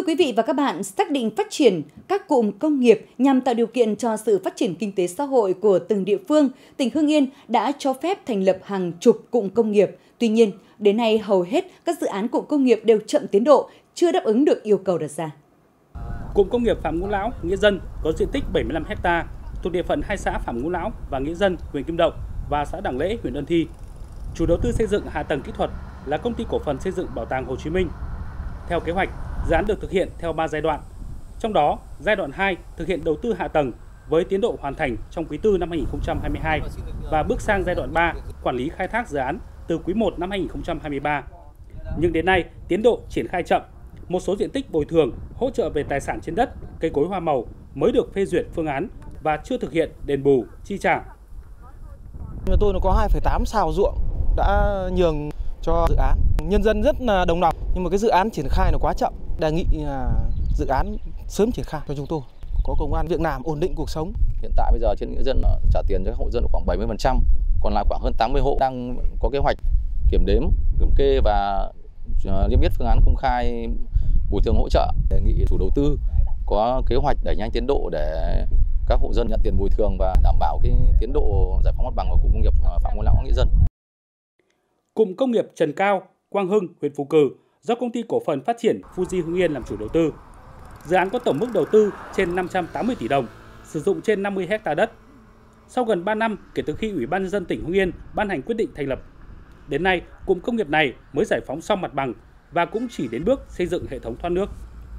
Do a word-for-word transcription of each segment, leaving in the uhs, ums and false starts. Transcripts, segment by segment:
quý vị và các bạn, xác định phát triển các cụm công nghiệp nhằm tạo điều kiện cho sự phát triển kinh tế xã hội của từng địa phương, tỉnh Hưng Yên đã cho phép thành lập hàng chục cụm công nghiệp. Tuy nhiên, đến nay hầu hết các dự án cụm công nghiệp đều chậm tiến độ, chưa đáp ứng được yêu cầu đặt ra. Cụm công nghiệp Phạm Ngũ Lão, Nghĩa Dân có diện tích bảy mươi lăm héc ta, thuộc địa phận hai xã Phạm Ngũ Lão và Nghĩa Dân, huyện Kim Động và xã Đằng Lễ, huyện Ân Thi. Chủ đầu tư xây dựng hạ tầng kỹ thuật là Công ty Cổ phần Xây dựng Bảo tàng Hồ Chí Minh. Theo kế hoạch, dự án được thực hiện theo ba giai đoạn. Trong đó, giai đoạn hai thực hiện đầu tư hạ tầng với tiến độ hoàn thành trong quý tư năm hai nghìn không trăm hai mươi hai và bước sang giai đoạn ba quản lý khai thác dự án từ quý một năm hai nghìn không trăm hai mươi ba. Nhưng đến nay, tiến độ triển khai chậm. Một số diện tích bồi thường, hỗ trợ về tài sản trên đất, cây cối hoa màu mới được phê duyệt phương án và chưa thực hiện đền bù, chi trả. Tôi nó có hai phẩy tám sào ruộng đã nhường cho dự án. Nhân dân rất là đồng lòng, nhưng mà cái dự án triển khai nó quá chậm. Đề nghị dự án sớm triển khai cho chúng tôi có công ăn việc làm, ổn định cuộc sống. Hiện tại bây giờ trên Nghĩa Dân trả tiền cho các hộ dân khoảng bảy mươi phần trăm, còn lại khoảng hơn tám mươi hộ đang có kế hoạch kiểm đếm, kiểm kê và niêm yết phương án công khai bồi thường hỗ trợ. Đề nghị chủ đầu tư có kế hoạch đẩy nhanh tiến độ để các hộ dân nhận tiền bồi thường và đảm bảo cái tiến độ giải phóng mặt bằng của cụm công nghiệp Phạm Ngũ Lão, Nghĩa Dân. Cụm công nghiệp Trần Cao, Quang Hưng, huyện Phú Cừ do Công ty Cổ phần Phát triển Fuji Hưng Yên làm chủ đầu tư. Dự án có tổng mức đầu tư trên năm trăm tám mươi tỷ đồng, sử dụng trên năm mươi héc ta đất. Sau gần ba năm kể từ khi Ủy ban nhân dân tỉnh Hưng Yên ban hành quyết định thành lập, đến nay cụm công nghiệp này mới giải phóng xong mặt bằng và cũng chỉ đến bước xây dựng hệ thống thoát nước.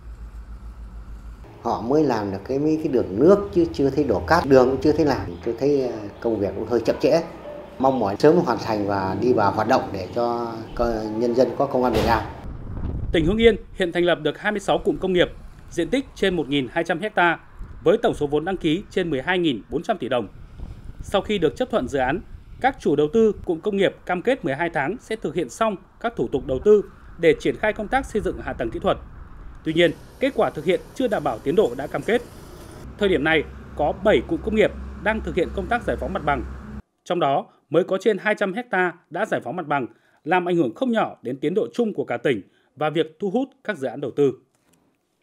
Họ mới làm được cái mấy cái đường nước chứ chưa thấy đổ cát, đường cũng chưa thấy làm. Tôi thấy công việc cũng hơi chậm trễ. Mong mỏi sớm hoàn thành và đi vào hoạt động để cho nhân dân có công ăn việc làm. Tỉnh Hưng Yên hiện thành lập được hai mươi sáu cụm công nghiệp, diện tích trên một nghìn hai trăm héc ta, với tổng số vốn đăng ký trên mười hai nghìn bốn trăm tỷ đồng. Sau khi được chấp thuận dự án, các chủ đầu tư cụm công nghiệp cam kết mười hai tháng sẽ thực hiện xong các thủ tục đầu tư để triển khai công tác xây dựng hạ tầng kỹ thuật. Tuy nhiên, kết quả thực hiện chưa đảm bảo tiến độ đã cam kết. Thời điểm này, có bảy cụm công nghiệp đang thực hiện công tác giải phóng mặt bằng. Trong đó, mới có trên hai trăm héc ta đã giải phóng mặt bằng, làm ảnh hưởng không nhỏ đến tiến độ chung của cả tỉnh và việc thu hút các dự án đầu tư.